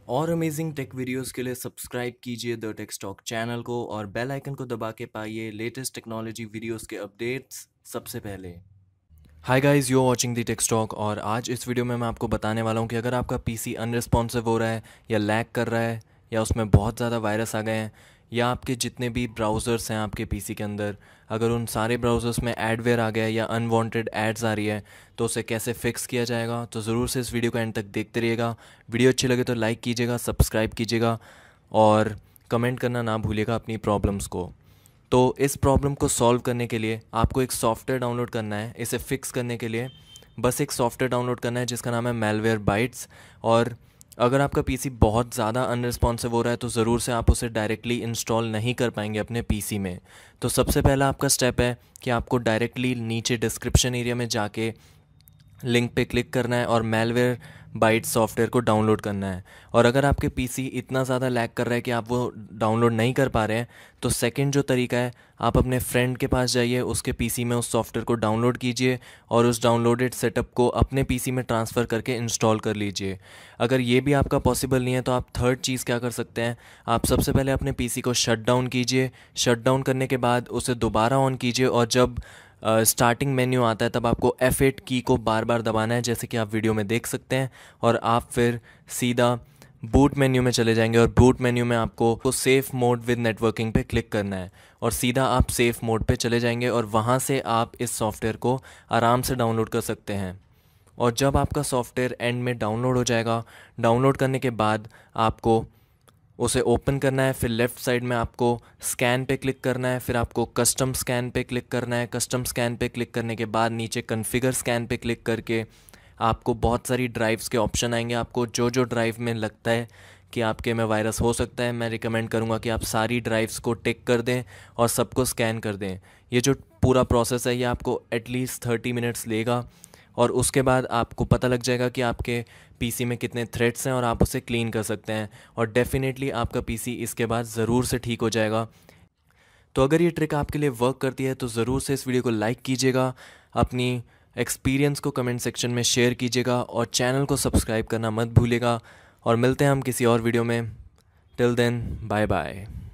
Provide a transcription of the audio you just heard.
और amazing take videos के लिए सब्सक्राइब कीजिए द टेक स्टॉक चैनल को और बेल आइकन को दबा के पाइए लेटेस्ट टेक्नोलॉजी वीडियोस के अपडेट्स सबसे पहले। Hi guys, you are watching the tech stock और आज इस वीडियो में मैं आपको बताने वाला हूँ कि अगर आपका पीसी अनरिस्पॉन्सिव हो रहा है या लैग कर रहा है या उसमें बहुत ज़्यादा वायरस आ गए हैं या आपके जितने भी ब्राउज़र्स हैं आपके पीसी के अंदर, अगर उन सारे ब्राउज़र्स में एडवेयर आ गया है या अनवांटेड एड्स आ रही है तो उसे कैसे फिक्स किया जाएगा। तो ज़रूर से इस वीडियो को एंड तक देखते रहिएगा। वीडियो अच्छी लगे तो लाइक कीजिएगा, सब्सक्राइब कीजिएगा और कमेंट करना ना भूलिएगा अपनी प्रॉब्लम्स को। तो इस प्रॉब्लम को सॉल्व करने के लिए आपको एक सॉफ्टवेयर डाउनलोड करना है। इसे फिक्स करने के लिए बस एक सॉफ्टवेयर डाउनलोड करना है जिसका नाम है मैलवेयर बाइट्स। और अगर आपका पीसी बहुत ज़्यादा अनरिस्पॉन्सिव हो रहा है तो ज़रूर से आप उसे डायरेक्टली इंस्टॉल नहीं कर पाएंगे अपने पीसी में। तो सबसे पहला आपका स्टेप है कि आपको डायरेक्टली नीचे डिस्क्रिप्शन एरिया में जाके लिंक पे क्लिक करना है और मैलवेयर बाइट सॉफ्टवेयर को डाउनलोड करना है। और अगर आपके पीसी इतना ज़्यादा लैग कर रहा है कि आप वो डाउनलोड नहीं कर पा रहे हैं तो सेकंड जो तरीका है, आप अपने फ्रेंड के पास जाइए, उसके पीसी में उस सॉफ्टवेयर को डाउनलोड कीजिए और उस डाउनलोडेड सेटअप को अपने पीसी में ट्रांसफ़र करके इंस्टॉल कर लीजिए। अगर ये भी आपका पॉसिबल नहीं है तो आप थर्ड चीज़ क्या कर सकते हैं, आप सबसे पहले अपने पीसी को शट डाउन कीजिए। शट डाउन करने के बाद उसे दोबारा ऑन कीजिए और जब स्टार्टिंग मेन्यू आता है तब आपको F8 की को बार बार दबाना है, जैसे कि आप वीडियो में देख सकते हैं। और आप फिर सीधा बूट मेन्यू में चले जाएंगे और बूट मेन्यू में आपको सेफ़ मोड विद नेटवर्किंग पे क्लिक करना है और सीधा आप सेफ़ मोड पे चले जाएंगे और वहाँ से आप इस सॉफ्टवेयर को आराम से डाउनलोड कर सकते हैं। और जब आपका सॉफ्टवेयर एंड में डाउनलोड हो जाएगा, डाउनलोड करने के बाद आपको उसे ओपन करना है। फिर लेफ़्ट साइड में आपको स्कैन पे क्लिक करना है, फिर आपको कस्टम स्कैन पे क्लिक करना है। कस्टम स्कैन पे क्लिक करने के बाद नीचे कॉन्फ़िगर स्कैन पे क्लिक करके आपको बहुत सारी ड्राइव्स के ऑप्शन आएंगे। आपको जो जो ड्राइव में लगता है कि आपके में वायरस हो सकता है, मैं रिकमेंड करूँगा कि आप सारी ड्राइव्स को टिक कर दें और सबको स्कैन कर दें। ये जो पूरा प्रोसेस है ये आपको एटलीस्ट 30 मिनट्स लेगा और उसके बाद आपको पता लग जाएगा कि आपके पीसी में कितने थ्रेड्स हैं और आप उसे क्लीन कर सकते हैं और डेफिनेटली आपका पीसी इसके बाद ज़रूर से ठीक हो जाएगा। तो अगर ये ट्रिक आपके लिए वर्क करती है तो ज़रूर से इस वीडियो को लाइक कीजिएगा, अपनी एक्सपीरियंस को कमेंट सेक्शन में शेयर कीजिएगा और चैनल को सब्सक्राइब करना मत भूलिएगा। और मिलते हैं हम किसी और वीडियो में। Till then, bye bye.